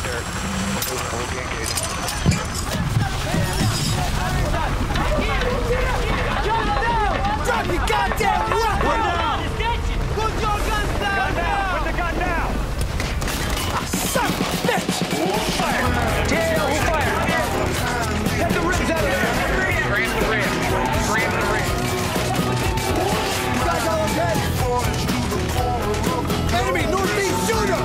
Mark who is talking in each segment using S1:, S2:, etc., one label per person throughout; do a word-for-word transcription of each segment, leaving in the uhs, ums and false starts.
S1: there. We'll be engaged.
S2: Drop your goddamn weapon!
S1: One down!
S2: Put your guns down!
S1: Gun down! Put the gun down!
S2: Son of a bitch!
S1: Fire! Jail, who fired? Get the ribs out of there! Grant the ribs. Grant the ribs.
S2: You guys all okay? Enemy, northeast shooter!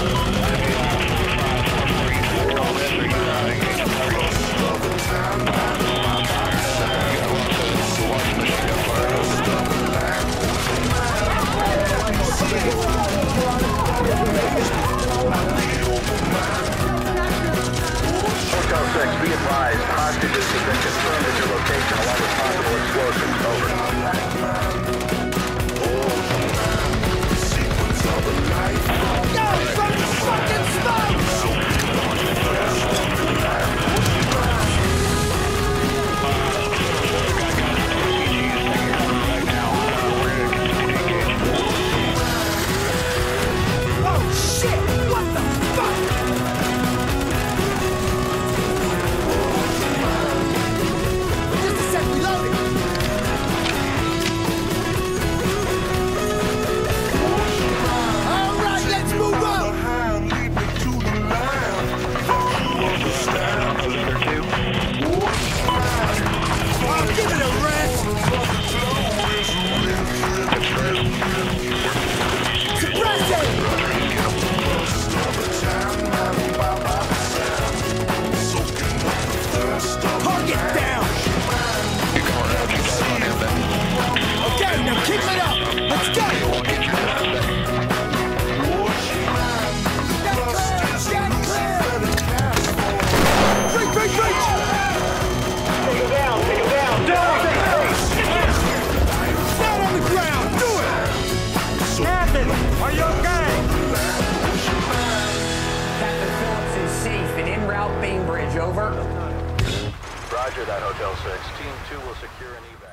S3: Hotel six, be advised, hostages have been confirmed at your location along with possible explosives. Over.
S2: Yo, from the fucking smoke! Oh shit! What the fuck? Just a sec, reloading! Alright, let's move on! Oh, give it a rest! Suppress it! Target down! Okay, now keep it up! Let's go! Get clear! Get clear! Reach, reach, reach!
S1: Take him down! Take him down! Down!
S2: Down on the ground! Do it!
S1: Captain! Are you okay?
S4: Captain Phillips is safe and en route Bainbridge, over.
S3: Roger that, Hotel six. Team two will secure an evac.